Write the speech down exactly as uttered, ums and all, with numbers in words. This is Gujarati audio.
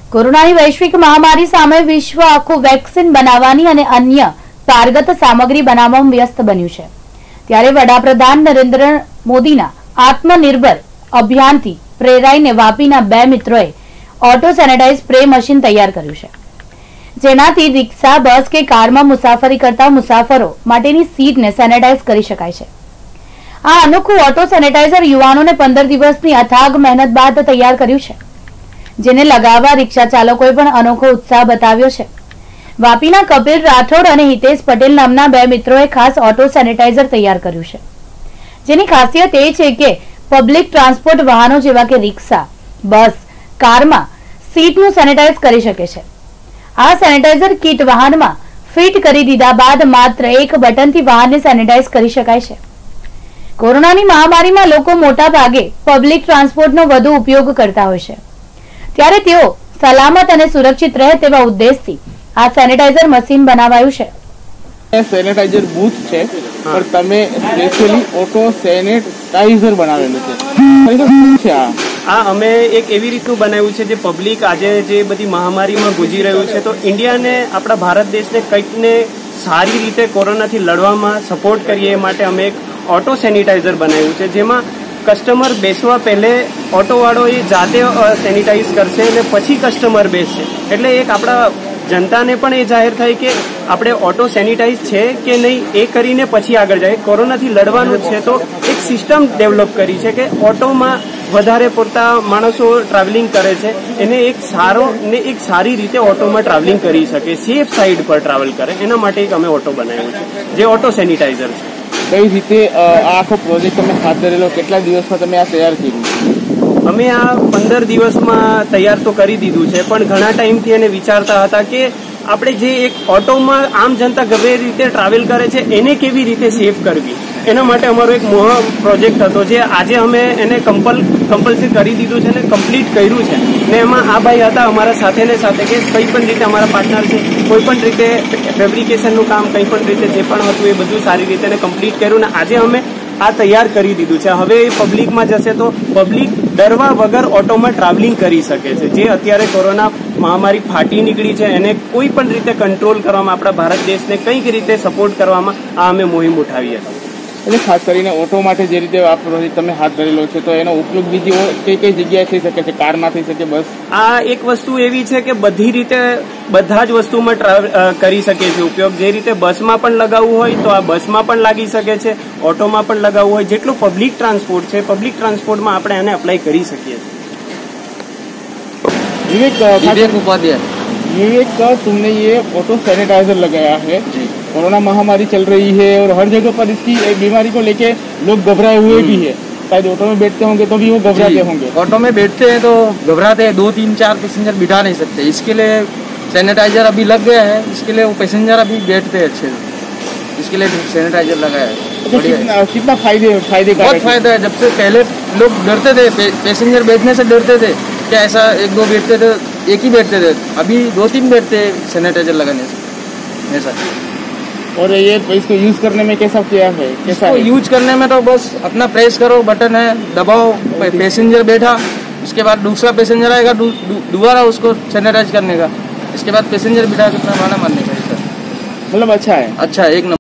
કોરોનાની વૈશ્વિક મહામારી સામે વિશ્વ આખું વેક્સિન બનાવવાની અને અન્ય પારગત સામગ્રી બનાવવામાં વ્યસ્ત બન્યું છે। ત્યારે વડાપ્રધાન નરેન્દ્ર મોદીના આત્મનિર્ભર અભિયાનથી પ્રેરાઈને વાપીના બે મિત્રોએ ઓટો સેનેટાઇઝ સ્પ્રે મશીન તૈયાર કર્યું છે, જેનાથી રિક્ષા, બસ કે કારમાં મુસાફરી કરતા મુસાફરો માટેની સીટને સેનેટાઇઝ કરી શકાય છે। આ અનોખું ઓટો સેનેટાઇઝર યુવાનોને પંદર દિવસની અથાગ મહેનત બાદ તૈયાર કર્યું છે, જેને લગાવવા રિક્ષા ચાલકોએ પણ અનોખો ઉત્સાહ બતાવ્યો છે। વાપીના કપિલ રાઠોડ અને હિતેશ પટેલ નામના બે મિત્રોએ ખાસ ઓટો સેનેટાઇઝર તૈયાર કર્યું છે, જેની ખાસિયત એ છે કે પબ્લિક ટ્રાન્સપોર્ટ વાહનો જેવા કે રિક્ષા, બસ, કારમાં સીટનું સેનેટાઇઝ કરી શકે છે। આ સેનેટાઇઝર કીટ વાહનમાં ફિટ કરી દીધા બાદ માત્ર એક બટનથી વાહનને સેનેટાઇઝ કરી શકાય છે। કોરોનાની મહામારીમાં લોકો મોટા ભાગે પબ્લિક ટ્રાન્સપોર્ટનો વધુ ઉપયોગ કરતા હોય છે, ત્યારે તેઓ સલામત અને સુરક્ષિત રહે તેવા ઉદ્દેશથી આ સેનેટાઇઝર મશીન બનાવાયું છે। સેનેટાઇઝર બૂથ છે, પણ તમે સ્પેશિયલી ઓટો સેનેટાઇઝર બનાવેલું છે। આ અમે એક એવી રીતનું બનાવ્યું છે જે પબ્લિક આજે જે બધી મહામારીમાં ગુજરી રહ્યું છે, તો ઇન્ડિયાને, આપણા ભારત દેશને કંઈક ને સારી રીતે કોરોનાથી લડવામાં સપોર્ટ કરીએ એ માટે અમે એક ઓટો સેનિટાઇઝર બનાવ્યું છે, જેમાં કસ્ટમર બેસવા પહેલે ઓટોવાળો એ જાતે સેનિટાઈઝ કરશે અને પછી કસ્ટમર બેસશે, એટલે એક આપણા જનતાને પણ એ જાહેર થાય કે આપણે ઓટો સેનિટાઈઝ છે કે નહીં એ કરીને પછી આગળ જાય। કોરોનાથી લડવાનું છે તો એક સિસ્ટમ ડેવલપ કરી છે કે ઓટોમાં વધારે પૂરતા માણસો ટ્રાવેલિંગ કરે છે, એને એક સારો ને એક સારી રીતે ઓટોમાં ટ્રાવેલિંગ કરી શકે, સેફ સાઈડ પર ટ્રાવેલ કરે, એના માટે એક અમે ઓટો બનાવ્યો છે જે ઓટો સેનિટાઈઝર છે। કઈ રીતે આ આખો પ્રોજેક્ટ તમે હાથ ધરેલો, કેટલા દિવસમાં તમે આ તૈયાર કર્યું? અમે આ પંદર દિવસમાં તૈયાર તો કરી દીધું છે, પણ ઘણા ટાઈમથી એને વિચારતા હતા કે આપણે જે એક ઓટોમાં આમ જનતા ગમે રીતે ટ્રાવેલ કરે છે એને કેવી રીતે સેફ કરવી, એના માટે અમારો એક મોહ પ્રોજેક્ટ હતો, જે આજે અમે એને કમ્પલ કમ્પલસરી કરી દીધું છે અને કમ્પ્લીટ કર્યું છે। ને એમાં આ ભાઈ હતા અમારા સાથે ને સાથે કે કંઈ પણ રીતે અમારા પાર્ટનર છે, કોઈ પણ રીતે ફેબ્રિકેશનનું કામ, કંઈ પણ રીતે જે પણ હતું એ બધું સારી રીતે એને કમ્પ્લીટ કર્યું ને આજે અમે આ તૈયાર કરી દીધું છે। હવે એ પબ્લિકમાં જશે તો પબ્લિક ડરવા વગર ઓટોમાં ટ્રાવેલિંગ કરી શકે છે, જે અત્યારે કોરોના મહામારી ફાટી નીકળી છે એને કોઈ પણ રીતે કંટ્રોલ કરવામાં, આપણા ભારત દેશને કંઈક રીતે સપોર્ટ કરવામાં આ અમે મુહિમ ઉઠાવી હતી। એટલે ખાસ કરીને ઓટો માટે જે રીતે આ પ્રોજેક્ટ તમે હાથ ધરેલો છે, તો એનો ઉપયોગ બીજી કઈ કઈ જગ્યાએ થઈ શકે છે? કારમાં થઈ શકે, બસ? આ એક વસ્તુ એવી છે કે બધી રીતે બધા જ વસ્તુમાં ટ્રાવેલ કરી શકે છે ઉપયોગ, જે રીતે બસમાં પણ લગાવવું હોય તો આ બસમાં પણ લાગી શકે છે, ઓટોમાં પણ લગાવવું હોય, જેટલું પબ્લિક ટ્રાન્સપોર્ટ છે પબ્લિક ટ્રાન્સપોર્ટમાં આપણે આને અપ્લાય કરી શકીએ છીએ। विवेक उपाध्याय, विवेक का तुमने ये ऑटो सैनिटाइजर लगाया है, कोरोना महामारी चल रही है और हर जगह पर इसकी बीमारी को लेके लोग घबराए हुए भी है, शायद ऑटो में बैठते होंगे तो भी वो घबराते होंगे। ऑटो में बैठते हैं तो घबराते हैं, दो तीन चार पैसेंजर बिठा नहीं सकते, इसके लिए सैनिटाइजर अभी लग गया है, इसके लिए वो पैसेंजर अभी बैठते हैं अच्छे से, इसके लिए सैनिटाइजर लगाया है। कितना, कितना फायदे फायदे बहुत फायदा है। जब से पहले लोग डरते थे, पैसेंजर बैठने से डरते थे, क्या ऐसा एक दो बैठते थे, एक ही बैठते थे, अभी दो तीन बैठते हैं सैनिटाइजर लगाने से ऐसा। और ये इसको यूज करने में कैसा किया है? कैसा है? यूज करने में तो बस अपना प्रेस करो, बटन है, दबाओ, पैसेंजर बैठा, उसके बाद दूसरा पैसेंजर आएगा, दोबारा उसको सैनिटाइज करने का, इसके बाद पैसेंजर बिठा के अपना मारने का। मतलब अच्छा है, अच्छा एक नंबर।